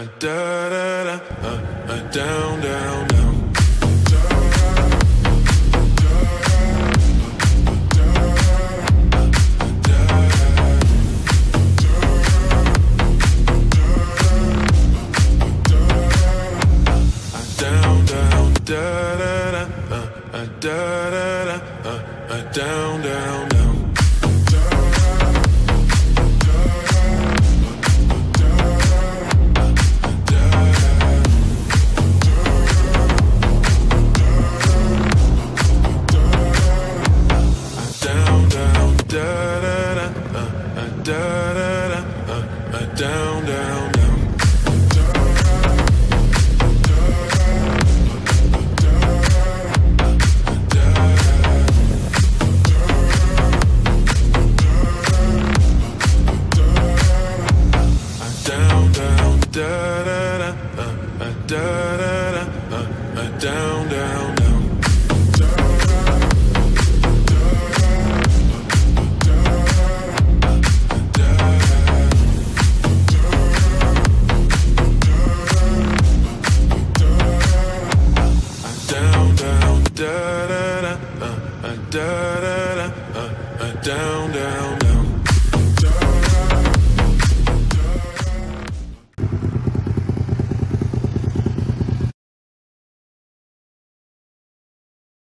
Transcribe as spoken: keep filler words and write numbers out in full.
down, down, down. Down, down, da da da, uh, uh, da da da, uh, uh, down, down, down. Down, down, da da da, uh, uh, da da da, uh, uh, down, down, down. Down, down, da da da, uh, uh, da da da, uh, uh, down, down, down. Down, down, da da da, uh, uh, da da da, uh, uh, down.